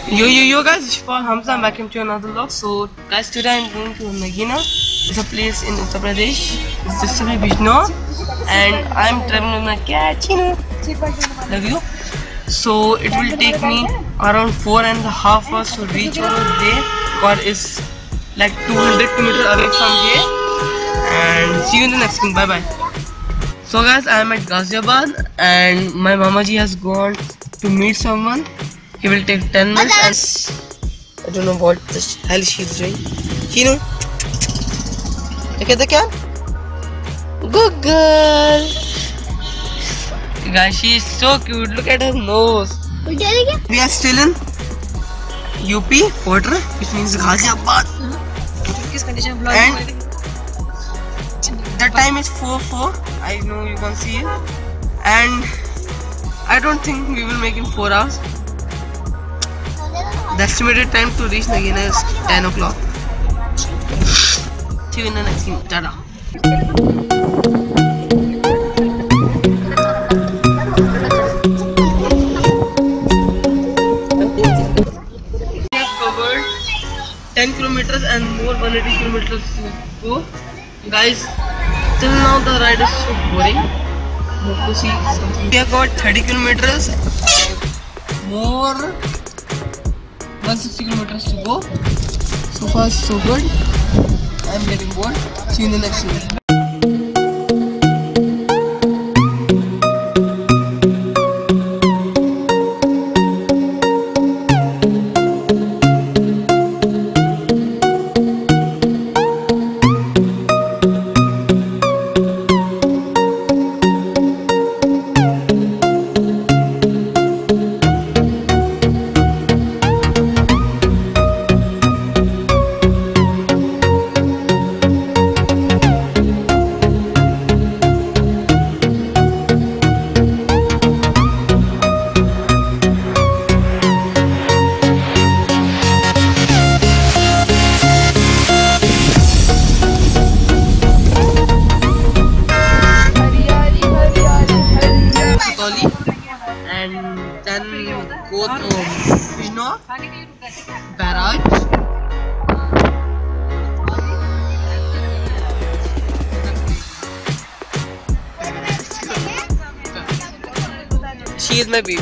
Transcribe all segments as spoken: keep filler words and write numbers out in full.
Yo yo yo guys, it's for Hamza. I'm back to another vlog. So guys, today I'm going to NAGINA. It's a place in Uttar Pradesh. It's district bijnor, and I'm traveling with my cat. Chino, love you. So it will take me around four and a half hours to reach over there. God is like two hundred kilometers away from here. And see you in the next one. Bye bye. So guys, I am at Ghaziabad, and my mama ji has gone to meet someone. He will take ten minutes, and I don't know what the hell she's doing. Chino, look at the cat. Good girl. Guys, she is so cute. Look at her nose. We are still in U P quarter, which means Ghaziabad. And the time is four four. I know you can see it. And I don't think we will make in four hours. The estimated time to reach NAGINA is ten o'clock. See you in the next scene. Tada. We have covered ten kilometers and more one hundred eighty kilometers to go. Guys, till now the ride is so boring. Hope to see something. We have got thirty kilometers and more one hundred sixty kilometers to go. So far so good. I'm getting bored. See you in the next video. And then go to bijnor barrage. She is my baby.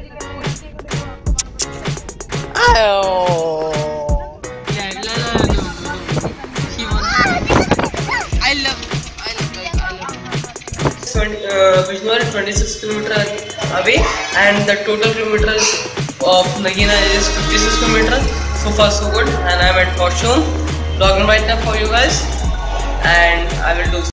Oh. Yeah, no, no, no, no. She wants. I love. I love. I love. Uh, bijnor is twenty-six kilometers away, and the total kilometers of NAGINA is fifty-six kilometers. So far so good, and I'm at Fortune vlogging right now for you guys, and I will do